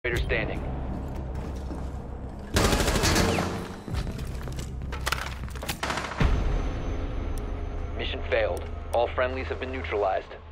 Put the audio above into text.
Operator standing. Mission failed. All friendlies have been neutralized.